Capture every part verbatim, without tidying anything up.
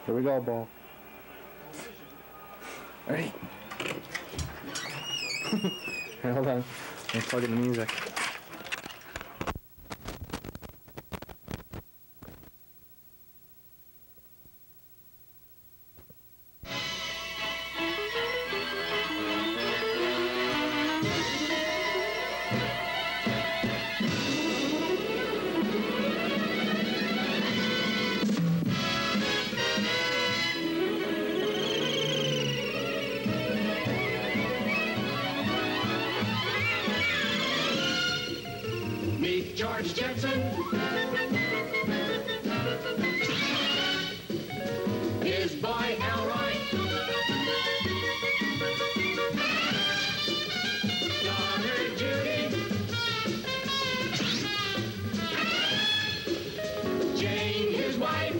Here we go, Bo. Ready? Hold on. I'm plugging the music. George Jetson, his boy Elroy, daughter Judy, Jane, his wife,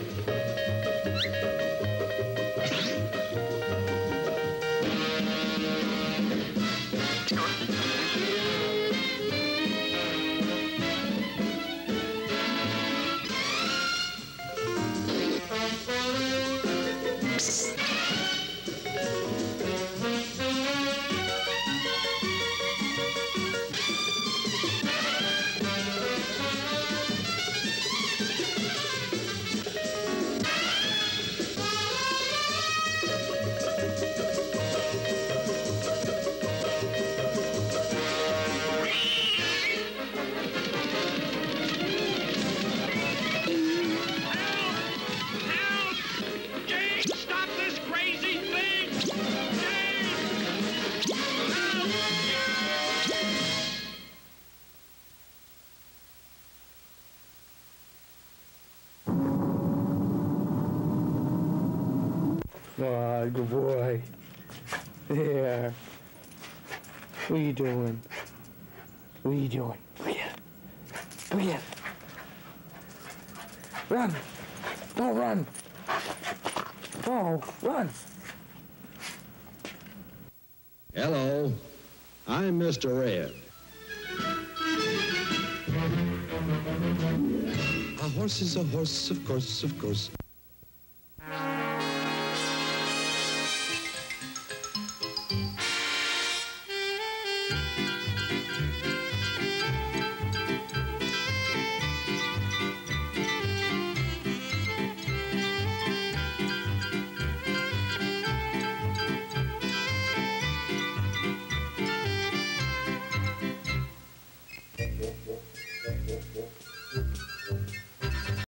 Oh, good boy. There. What are you doing? What are you doing? Look at it. Look at it. Run. Don't run. Oh, run. Hello. I'm Mister Red. A horse is a horse, of course, of course.